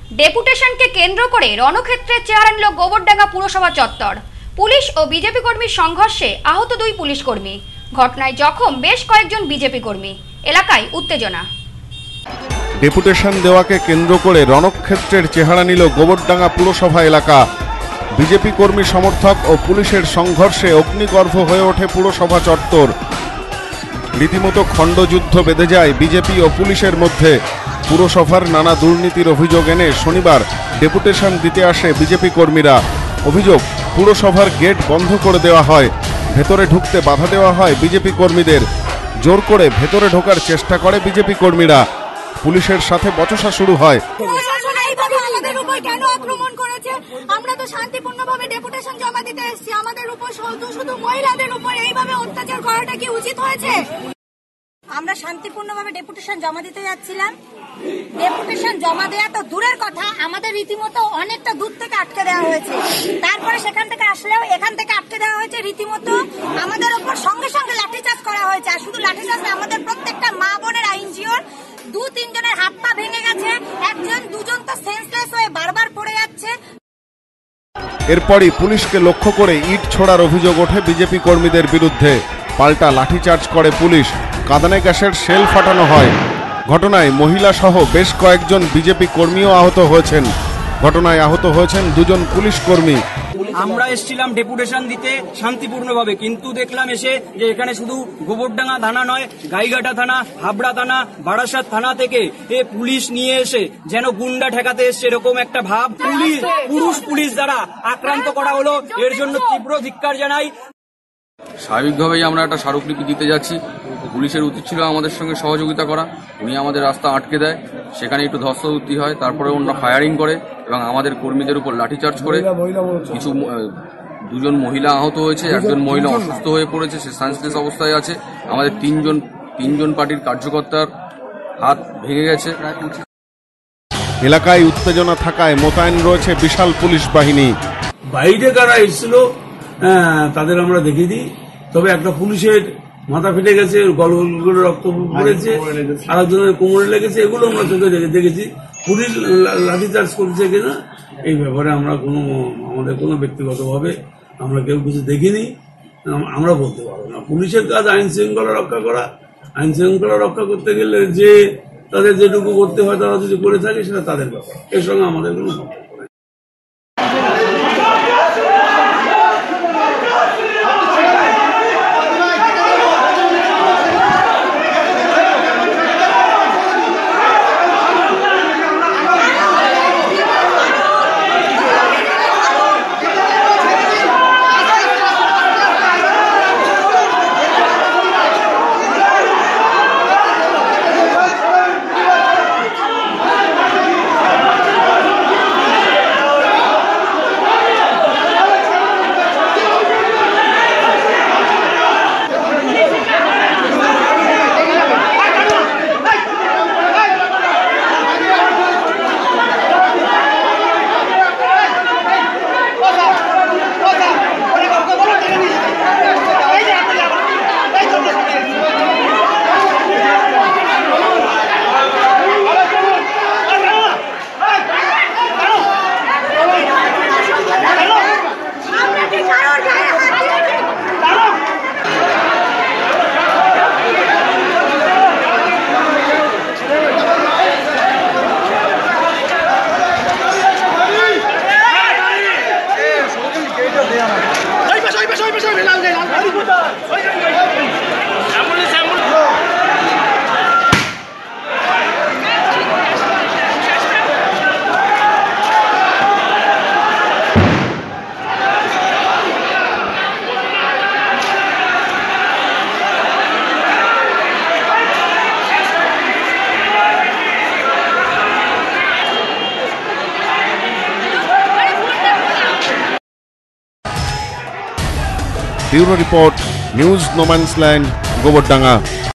ডেপুটেশনকে কেন্দ্র করে রণক্ষেত্রের চেহারা নিল গোবরডাঙ্গা পুরসভা চত্বর। পুলিশ ও বিজেপি কর্মীর সংঘর্ষে আহত 2 পুলিশ কর্মী। ঘটনায় জখম বেশ কয়েকজন বিজেপি কর্মী। এলাকায় উত্তেজনা। ডেপুটেশন দেওয়াকে কেন্দ্র করে রণক্ষেত্রের চেহারা নিল গোবরডাঙ্গা পুরসভা এলাকা। বিজেপি কর্মী সমর্থক ও পুলিশের সংঘর্ষে অগ্নিগর্ভ হয়ে ওঠে পুরসভা চত্বর। রীতিমতো খণ্ডযুদ্ধ বেঁধে যায় বিজেপি ও পুলিশের মধ্যে। পুরসভার নানা দুর্নীতির অভিযোগ এনে শনিবার ডেপুটেশন দিতে আসে বিজেপি কর্মীরা। অভিযোগ, পুরসভার গেট বন্ধ করে দেওয়া হয়, ভেতরে ঢুকতে বাধা দেওয়া হয় বিজেপি কর্মীদের। জোর করে ভেতরে ঢোকার চেষ্টা করে বিজেপি কর্মীরা। পুলিশের সাথে বচসা শুরু হয়। কেন আক্রমণ করেছে? আমরা তো শান্তিপূর্ণভাবে ডেপুটেশন জমা দিতে এসেছি। আমাদের উপর শুধু মহিলাদের উপর এইভাবে অত্যাচার করাটা কি উচিত হয়েছে? আমরা শান্তিপূর্ণভাবে ডেপুটেশন জমা দিতে যাচ্ছিলাম। ডেপুটেশন জমা দেওয়া তো দূরের কথা, আমাদের রীতিমতো অনেকটা দূর থেকে আটকে দেওয়া হয়েছে। তারপরে সেখান থেকে আসলেও এখান থেকে আটকে দেওয়া হয়েছে। রীতিমতো আমাদের উপর সঙ্গে সঙ্গে লাঠিচার্জ করা হয়েছে। আর শুধু লাঠিচার্জ না, আমাদের প্রত্যেকটা মা বোনের আইনজিওর 2-3 জনের হাত পা ভেঙে গেছে। 1-2 তো সেন্সলেস হয়ে বারবার পড়ে যাচ্ছে। এরপরই পুলিশকে লক্ষ্য করে ইট ছোড়ার অভিযোগ ওঠে বিজেপি কর্মীদের বিরুদ্ধে। পাল্টা লাঠিচার্জ করে পুলিশ, কাঁদানে গ্যাসের শেল ফাটানো হয়। ঘটনায় মহিলা সহ বেশ কয়েকজন বিজেপি কর্মীও আহত হয়েছেন। ঘটনায় আহত হয়েছেন 2 জন পুলিশ কর্মী। আমরা এসেছিলাম ডেপুটেশন দিতে শান্তিপূর্ণভাবে, কিন্তু দেখলাম এসে যে এখানে শুধু গোবরডাঙ্গা থানা নয়, গাইঘাটা থানা, হাবড়া থানা, বারাসাত থানা থেকে পুলিশ নিয়ে এসে যেন গুন্ডা ঠেকাতে এসছে এরকম একটা ভাব। পুলিশ দ্বারা আক্রান্ত করা হলো, এর জন্য তীব্র ধিক্কার জানাই। স্বাভাবিকভাবেই আমরা একটা স্মারকলিপি দিতে যাচ্ছি। পুলিশের উচিত ছিল আমাদের সঙ্গে সহযোগিতা করা। উনি আমাদের রাস্তা আটকে দেয়, সেখানে একটু ধস্তাধস্তি হয়, তারপরে ওনারা ফায়ারিং করে এবং আমাদের কর্মীদের উপর লাঠিচার্জ করে। কিছু 2 জন মহিলা আহত হয়েছে, 1 জন মহিলা অসুস্থ হয়ে পড়েছে, সে সেন্সলেস অবস্থায় আছে। আমাদের 3 জন পার্টির কার্যকর্তার হাত ভেঙে গেছে। এলাকায় উত্তেজনা থাকায় মোতায়েন রয়েছে বিশাল পুলিশ বাহিনী। বাইরে কারা এসেছিল তাদের আমরা দেখে দিই, তবে একটা পুলিশের মাথা ফেটে গেছে, গলগল রক্ত পড়েছে, আর একজনের কোমরে লেগেছে, এগুলো আমরা চোখে দেখেছি। পুলিশ লাঠিচার্জ করছে কিনা এই ব্যাপারে আমরা আমাদের কোনো ব্যক্তিগতভাবে আমরা কেউ কিছু দেখিনি, আমরা বলতে পারবো না। পুলিশের কাজ আইন শৃঙ্খলা রক্ষা করা। আইন শৃঙ্খলা রক্ষা করতে গেলে যে তাদের যেটুকু করতে হয় তারা যদি করে থাকে সেটা তাদের ব্যাপার, এর সঙ্গে আমাদের কোনো সম্পর্ক নেই। Bureau report, news no man's land, Gobardanga.